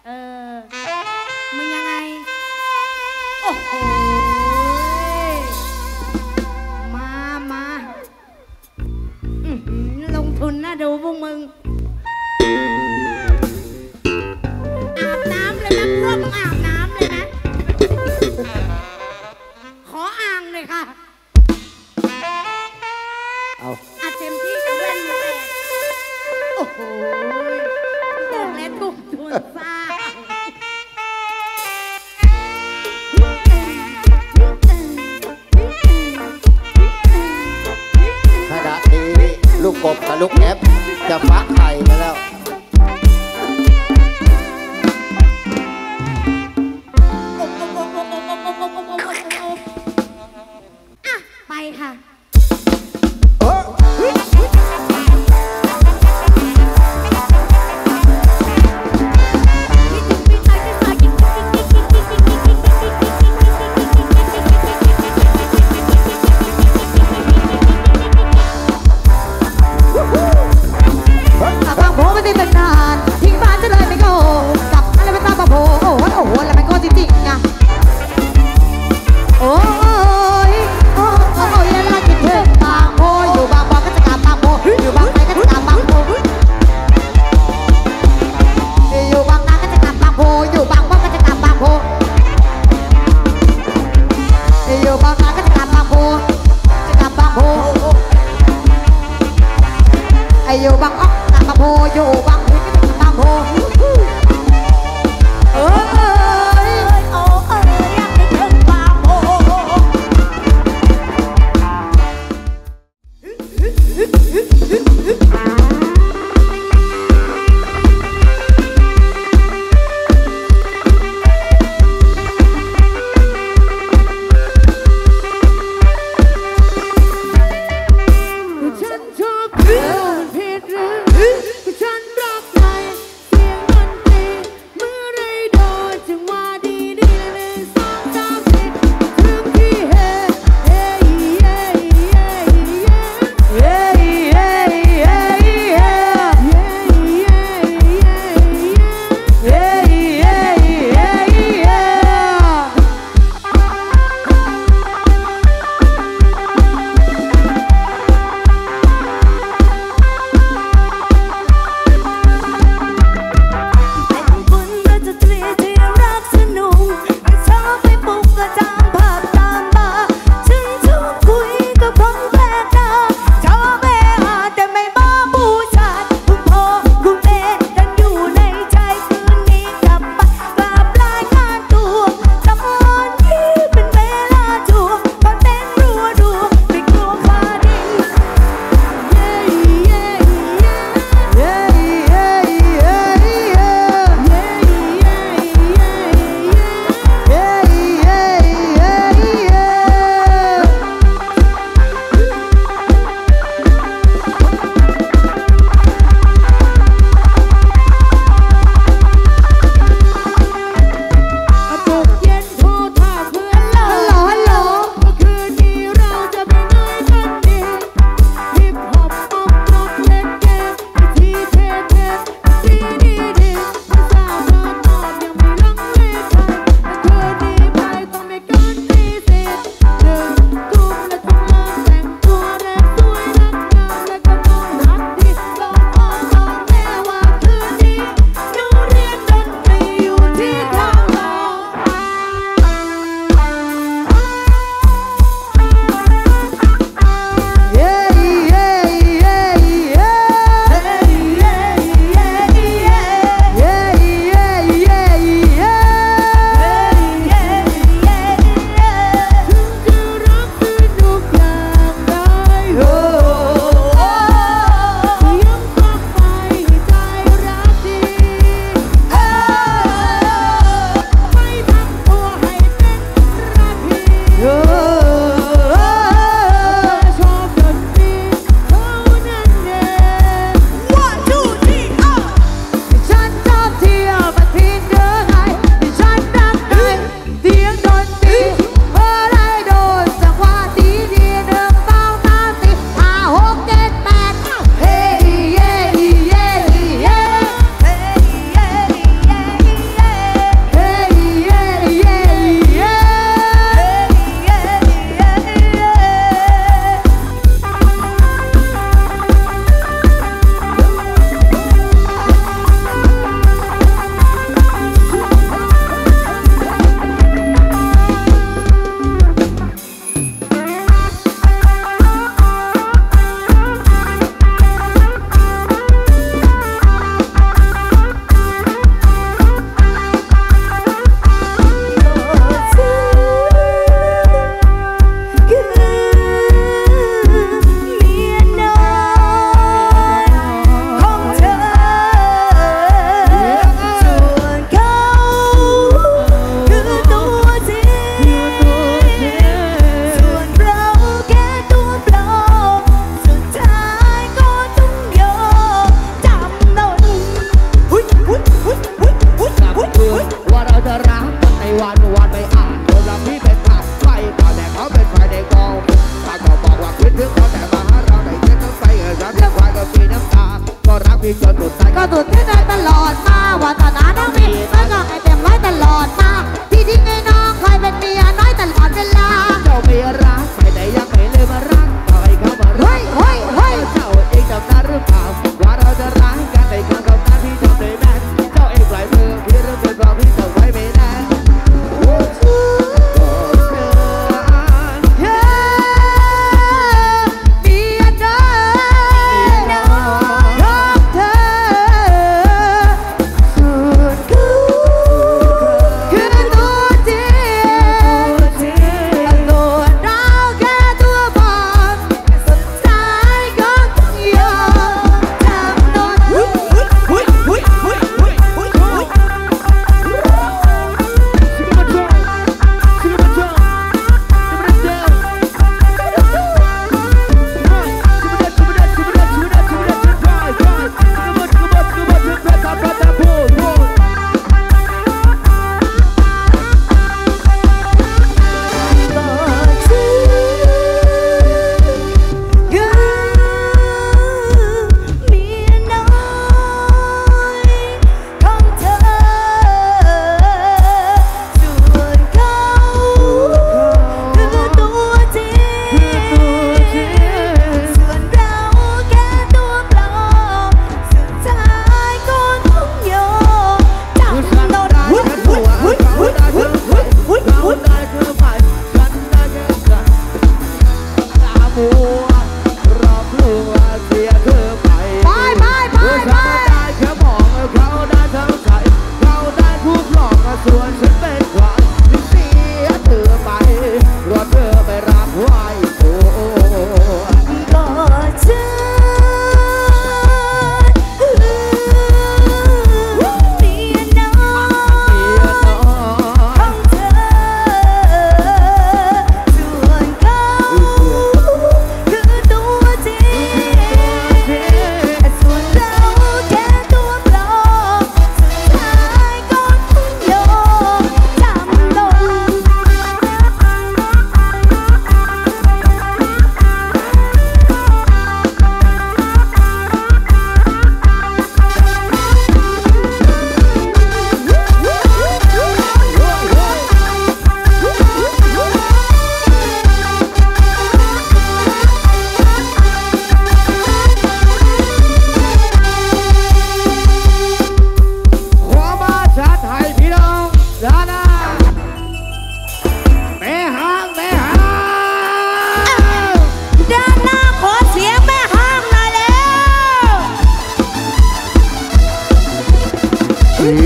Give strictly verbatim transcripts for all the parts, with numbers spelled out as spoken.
เออมึงยังไงโอ้โหมามาอื้อหือลงทุนนะดูพวกมึงอาบน้ำเลยนะพวกมึงอาบน้ำเลยนะขออ่างเลยค่ะเอาอาเต็มที่กับเล่นเลยโอ้โหบอกแล้วถูกทุนซ่าขณะนี้ลูกกบกับลูกแอปจะฟักไข่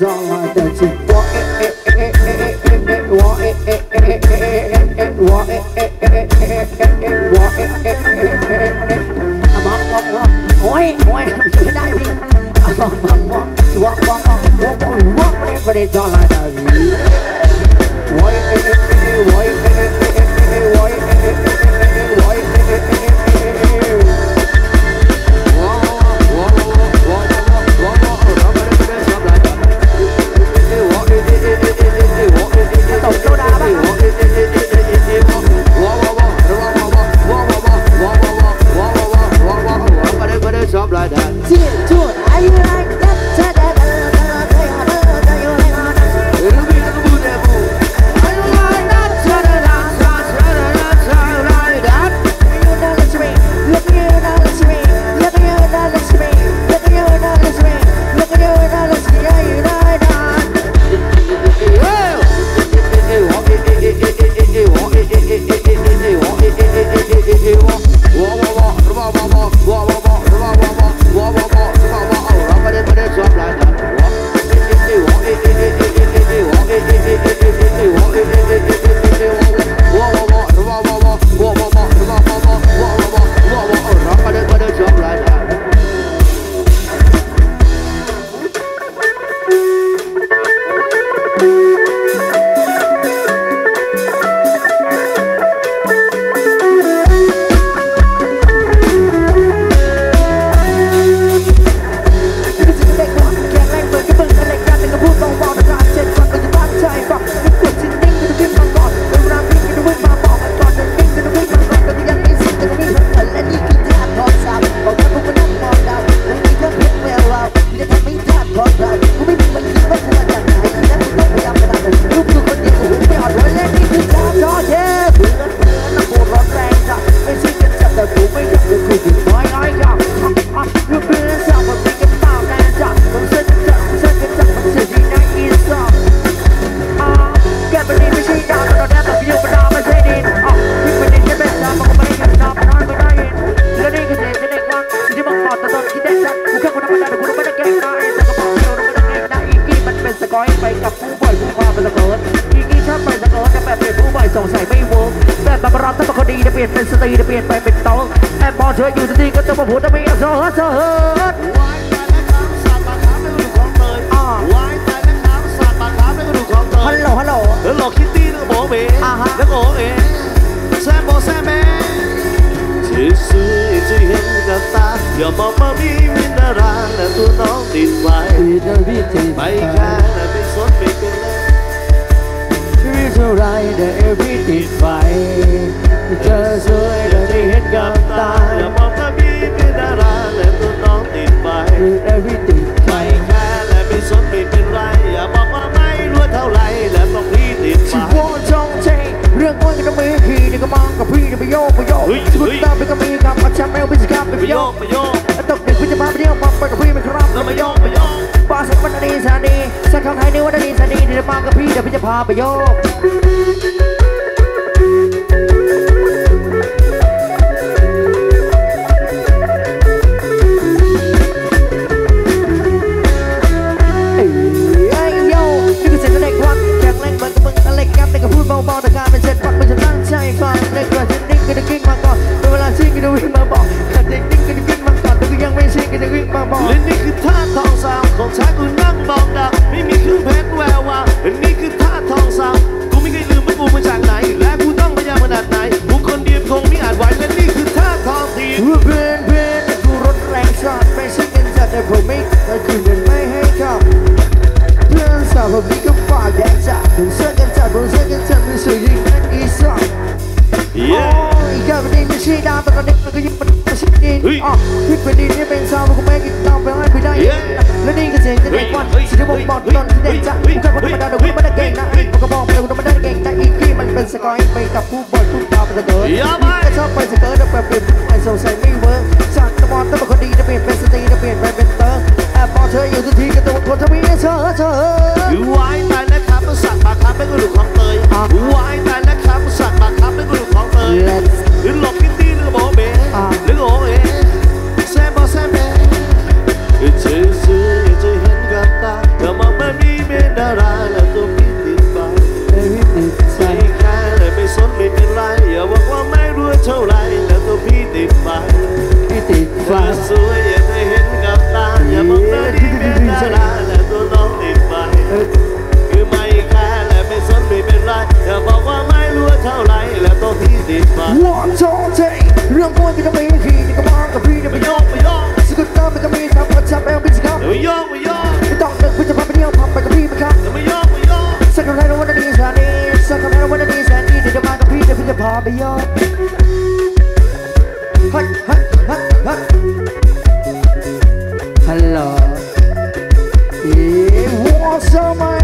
จอแต่จิตวอเอเอเอเอเอเอวอเอเอเอเอเอเอวอเอเอเอเอเอวอเอเอเอเออะมองมองมองโอ้ยโอ้ยไม่ได้พี่อะมองมองมองวอวอวอวอวอไม่ได้จอละแต่จิวอเอเอเอวอเอเอเอวอเอเอเอวอเอเอเอตบโซดาบ้างจีจูดอายุไรกันเธอได้กันแล้วเธอเธอเธออยู่ในห้องรูบีรูบูเดบูอายุไรกันเธอได้กันเธอเธอเธอได้กันยูน่าเลสเมย์ลูกยูน่าเลสเมย์ลูกยูน่าเลสเมย์ลูกยูน่าเลสเมย์ลูกยูน่าเลสเมย์อยู่ได้กันเฮ้ยเอ้วอเอเอเอเอเอเอวอเอเอเอเอเอเอวอเอเอเอเอเอเอวอวอวอวอวอวอวอวอวอวอวอวอวอวอเราไม่ได้ไม่ได้ชอบอะไรนะวอเอวอเอเอเอเอเอเอวอเอเอเอเอเอเอวอเอเอเอเอเอวอเอเอเอเอเอวอวอวอวอวอวอวอวอวอวอวอวอเราไม่ได้ไม่ได้ชอบอะไรนะเป็นสตรีจะเปลี่ยนไปเป็นโต๊ะแอบมองเธออยู่ที่ก็จะมาพูดจะไม่เสอเสอวายตายและขาวสาดปากขาวไม่กระดูกของเตยวายตายและขาวสาดปากขาวไม่กระดูกของเตยฮัลโหลฮัลโหลแล้วหลอกคิตตี้แล้วก็โบเบ้แล้วก็โอเอแซมโบแซมเบ้ที่สุดที่เห็นกับตาอย่ามองมาพี่มินดาราและตัวน้องติดไฟไม่แค่และไม่สนไม่เป็นชีวิตเท่าไรแต่เอวี่ติดไฟเธอสวยแต่ที่เห็นกับตาอย่ามองว่าพี่เป็นดาราและตัวน้องติดไฟแต่พี่ติดไฟแค่และไม่สนไม่เป็นไรอย่าบอกว่าไม่รู้เท่าไรและบอกพี่ติดไฟชีวิตจงใจเรื่องก้อนกันมือขี่นี่ก็มองกับพี่นี่ไปโยกไปโยกสุดตาไปก็มีกับอาจารย์แมวไปสิครับไปโยกไปโยกตกเด็กพี่จะมาไปเที่ยวมาไปกับพี่ไม่ครับแล้วมาโยกไปโยกป้าสักวันนี้สานีสักครั้งไทยนี่วันนี้สานีเดี๋ยวมากับพี่เดี๋ยวพี่จะพาไปโยกเบาๆแต่การเป็นเสร็จปักมันจะตั้งใจฟังในกระดิ่งก็จะกิ้งมาก่อนในเวลาซิ่งก็จะวิ่งมาบอกกระดิ่งก็จะกิ้งมาก่อนแต่ก็ยังไม่ซิ่งก็จะวิ่งมาบอกและนี่คือท่าทองสาวของชายกูนั่งมองดาวไม่มีเครื่องเพชรแวววาวและนี่คือท่าทองสาวกูไม่เคยลืมว่ากูมาจากไหนและกูต้องพยายามขนาดไหนกูคนเดียวคงไม่อาจไหวและนี่คือท่าทองทีเพื่อนเพื่อนกูรถแรงชาติไปซิ่งกันจัดแต่ผมไม่แต่คืนเดินไม่ให้เข้าเพื่อนสาวผมนี่ก็ฝากแดงจัดผมเสื้อกันจัดผมเสื้อกันจัดไม่สวยยิ่งนักอีสานอีกแค่ประเด็นไม่ใช่ดาวแต่ตอนนี้มันก็ยิ่งมันไม่ใช่ดินอ๋อที่ประเด็นนี้เป็นสาวผมไม่กินตามไปให้ไปได้และนี่ก็เสียงจะได้วันสิ่งที่ผมบอกตอนที่เด็กจัดผู้ชายคนธรรมดาเดี๋ยวคุณไม่ได้เก่งนะผมก็บอกไปแล้วคุณไม่ได้เก่งแต่อีกที่มันเป็นสกอยไปกับผู้บอลทุกดาวเป็นสเกิร์ตก็ชอบไปสเกิร์ตแล้วแบบเปลี่ยนไปสงสัยไม่เวิร์กจากตะบอลต้องเป็นคนดีจะเปลี่ยนเป็นสตรีจะเปลี่ยนไปเป็นเตอร์แอบบอกเธออยู่ทุกทีก็ตัวคนทวีเธอเธอวายตายแล้วครับสัตว์ปากครับไม่กระดูกของเตยวายตายแล้วครับสัตว์ปากครับไม่กระดูกของเตยหรือหลอกคิตตี้หรือโบเบ้หรือโอเอแซมโบแซมเบ้พาไปยอดเฮ้ยเฮ้ยเฮ้ยเฮ้ยฮัลโหลอีหัวสมัย